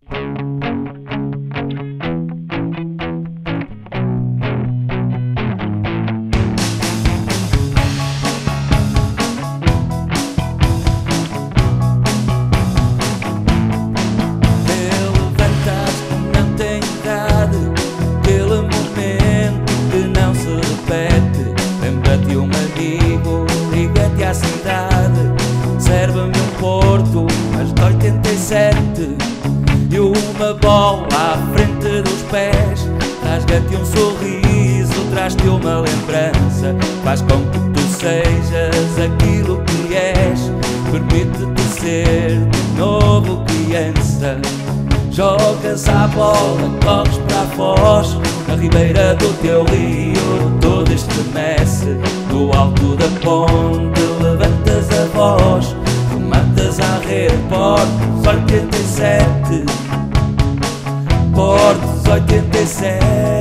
Lembra-te um amigo, liga-te à cidade. Serve-me um porto, mas de 87. E uma bola à frente dos pés. Rasga-te um sorriso, traz-te uma lembrança. Faz com que tu sejas aquilo que és. Permite-te ser de novo criança. Jogas a bola, corres para a foz. Na ribeira do teu rio todo estremece. No alto da ponte levantas a voz. Rematas à rede, Portos 87. Portos 87.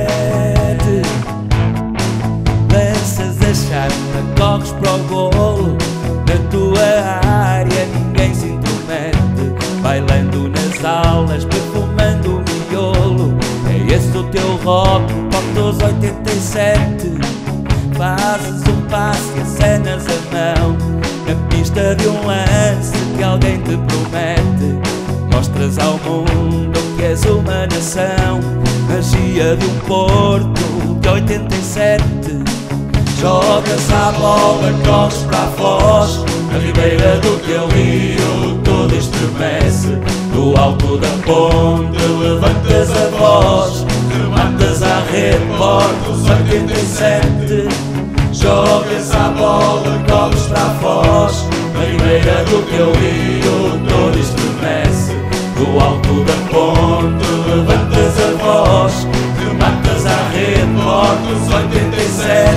Lanças a chapa, corres para o golo. Na tua área ninguém se intromete. Bailando nas aulas, perfumando o miolo. É esse o teu rock, Portos 87. Fazes um passe e acenas a mão. Na pista de um lance que alguém te promete. Mostras ao mundo que és uma nação. Magia de um Porto de 87. Jogas a bola, corres para a foz. Na ribeira do teu rio todo estremece. Do alto da ponte levantas a voz. Rematas à rede, Portos 87. Jogas a bola, corres para a foz. Na ribeira do teu rio todo estremece. Do alto da ponte levantas a voz. Rematas à rede, Portos 87.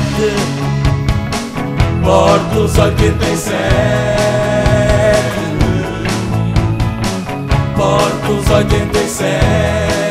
Portos 87. Portos 87.